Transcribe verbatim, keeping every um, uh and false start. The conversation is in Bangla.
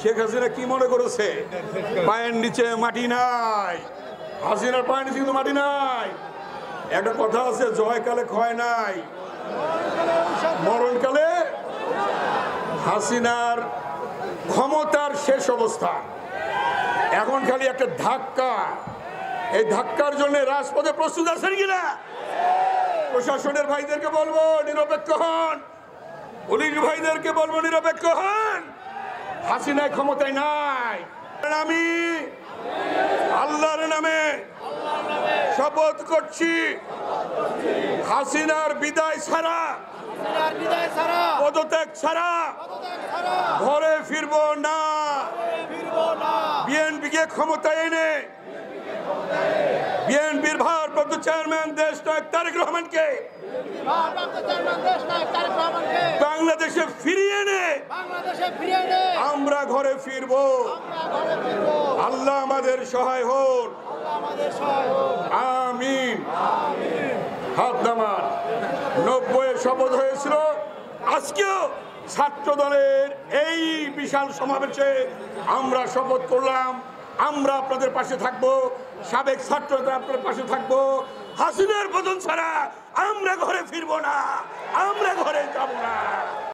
শেখ হাসিনা কি মনে করেছে পায়ের নিচে মাটি নাই? হাসিনার পায়ের নিচে কিন্তু মাটি নাই। একটা কথা আছে, জয়কালে ক্ষয় নাই, মরণকালে। হাসিনার ক্ষমতার শেষ অবস্থা, এখন খালি একটা ধাক্কা। এই ধাক্কার জন্য রাজপথে প্রস্তুত আছেন কিনা? প্রশাসনের ভাইদেরকে বলবো নিরপেক্ষ হন, পুলিশ ভাইদেরকে বলবো নিরপেক্ষ হন। হাসিনায় ক্ষমতায় নাই। আমি আল্লাহর নামে শপথ করছি, হাসিনার বিদায় ছাড়া, পদত্যাগ ছাড়া ঘরে ফিরবো না। বিএনপিকে ক্ষমতায় এনে বিএনপির ভারপ্রাপ্ত চেয়ারম্যান দেশ নায়ক তারেক রহমানকে বাংলাদেশে ফিরিয়ে এনে আমরা ঘরে ফিরবো। আল্লাহ আমাদের সহায় হোক, আমিন। হাত নামান। নব্বই শপথ হয়েছিল, আজকেও ছাত্র দলের এই বিশাল সমাবেশে আমরা শপথ করলাম, আমরা আপনাদের পাশে থাকবো, সাবেক ছাত্ররা আপনাদের পাশে থাকবো। হাসিনার পতন ছাড়া আমরা ঘরে ফিরবো না, আমরা ঘরে যাবো না।